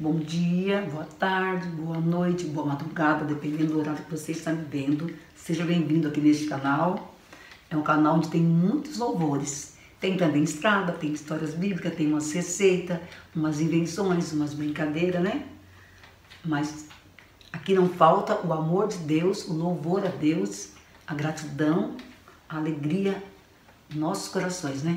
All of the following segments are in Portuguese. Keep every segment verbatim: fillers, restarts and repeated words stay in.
Bom dia, boa tarde, boa noite, boa madrugada, dependendo do horário que você está me vendo. Seja bem-vindo aqui neste canal. É um canal onde tem muitos louvores. Tem também estrada, tem histórias bíblicas, tem umas receitas, umas invenções, umas brincadeiras, né? Mas aqui não falta o amor de Deus, o louvor a Deus, a gratidão, a alegria em nossos corações, né?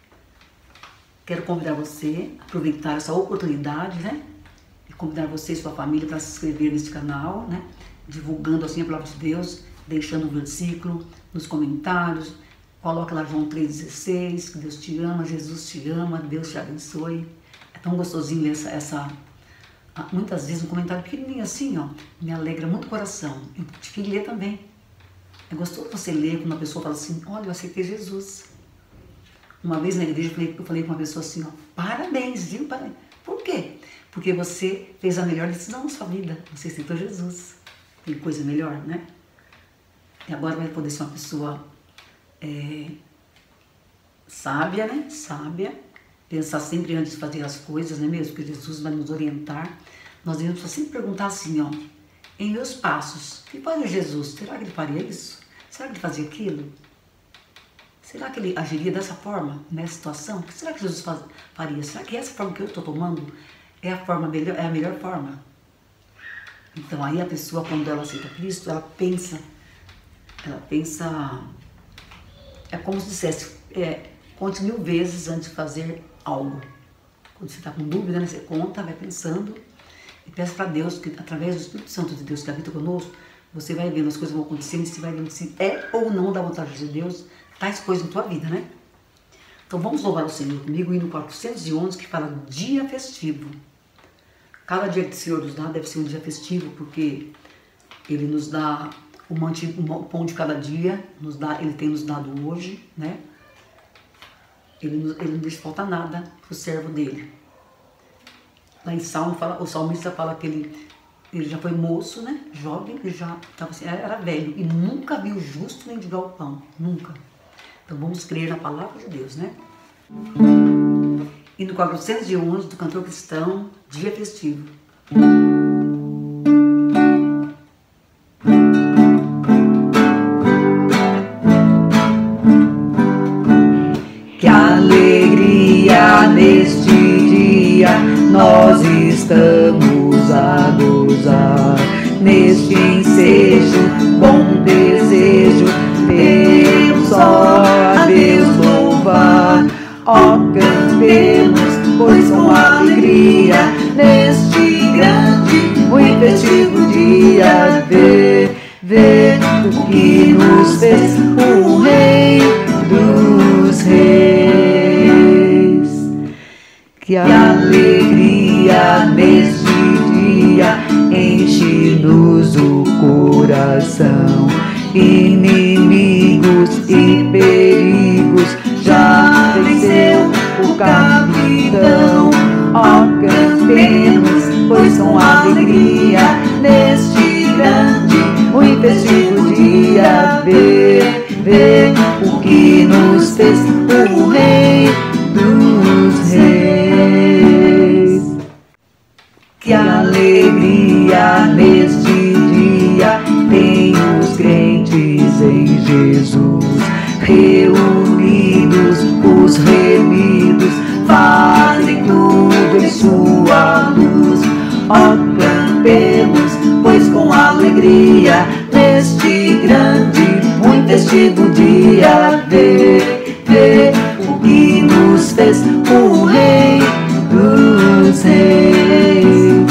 Quero convidar você a aproveitar essa oportunidade, né? E convidar você e sua família para se inscrever nesse canal, né? Divulgando assim a palavra de Deus, deixando um versículo nos comentários. Coloca lá João três dezesseis, que Deus te ama, Jesus te ama, Deus te abençoe. É tão gostosinho ler essa, essa muitas vezes um comentário pequenininho assim, ó, me alegra muito o coração. Eu tive que ler também. É gostoso você ler quando uma pessoa fala assim, olha, eu aceitei Jesus. Uma vez na igreja eu falei, eu falei com uma pessoa assim, ó, parabéns, viu? Parabéns. Por quê? Porque você fez a melhor decisão na sua vida. Você aceitou Jesus. Tem coisa melhor, né? E agora vai poder ser uma pessoa é, sábia, né? Sábia. Pensar sempre antes de fazer as coisas, não é mesmo? Porque Jesus vai nos orientar. Nós devemos sempre perguntar assim, ó, em meus passos, o que faria Jesus? Será que ele faria isso? Será que ele fazia aquilo? Será que ele agiria dessa forma, nessa situação? O que será que Jesus faz, faria? Será que essa forma que eu estou tomando é a, forma melhor, é a melhor forma? Então aí a pessoa, quando ela aceita Cristo, ela pensa, ela pensa, é como se dissesse, é, conte mil vezes antes de fazer algo. Quando você está com dúvida, né, você conta, vai pensando e peça para Deus, que através do Espírito Santo de Deus que habita conosco, você vai vendo as coisas vão acontecendo e você vai vendo se é ou não da vontade de Deus tais coisas na tua vida, né? Então vamos louvar o Senhor comigo, hino quatrocentos e onze, que fala do dia festivo. Cada dia que o Senhor nos dá deve ser um dia festivo, porque Ele nos dá o, manti, o pão de cada dia, nos dá, Ele tem nos dado hoje, né? Ele, ele não deixa faltar nada para o servo dele. Lá em Salmo, fala, o salmista fala que ele, ele já foi moço, né? Jovem, ele já tava assim, era velho e nunca viu justo mendigar o pão, nunca. Então vamos crer na palavra de Deus, né? E no quatrocentos e onze do cantor cristão, dia festivo. Que alegria neste dia nós estamos a gozar, neste ensejo, bom desejo, Deus só a Deus louvar. Ó, cantemos, pois com alegria, neste grande, muito festivo dia, vê, vê o que nos fez o Rei dos Reis. Que alegria neste dia enche-nos o coração, inimigos e perigos já venceu o capitão. Ó, cantemos, pois com alegria, neste grande, muito festivo dia, vê, vê o que nos fez o Rei dos Reis. Que alegria neste dia tem os crentes em Jesus, reunidos os remidos, fazem tudo em sua luz. Ó, cantemos, pois com alegria, neste grande, muito festivo dia, vê, vê o que nos fez o Rei dos Reis.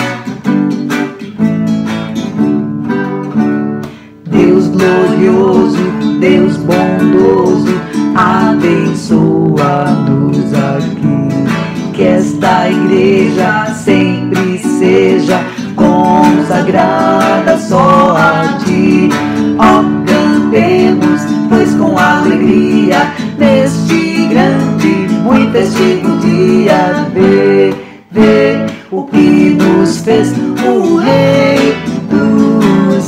Deus glorioso, Deus bondoso, abençoa-nos aqui. Que esta igreja sempre seja consagrada só a Ti. Ó, cantemos, pois com alegria, neste grande, muito festivo dia, vê, vê o que nos fez o Rei dos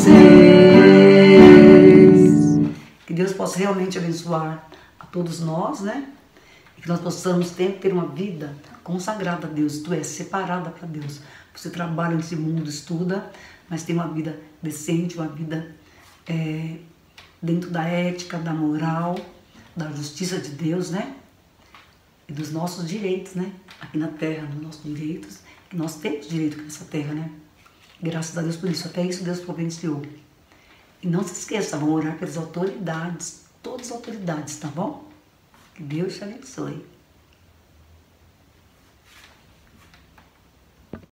Reis. Que Deus possa realmente abençoar a todos nós, né? E que nós possamos ter, ter uma vida consagrada a Deus, tu és separada para Deus. Você trabalha nesse mundo, estuda, mas tem uma vida decente, uma vida é, dentro da ética, da moral, da justiça de Deus, né? E dos nossos direitos, né? Aqui na terra, dos nossos direitos, que nós temos direito aqui nessa terra, né? Graças a Deus por isso, até isso Deus providenciou. E não se esqueça, vamos orar pelas autoridades, todas as autoridades, tá bom? Que Deus te abençoe.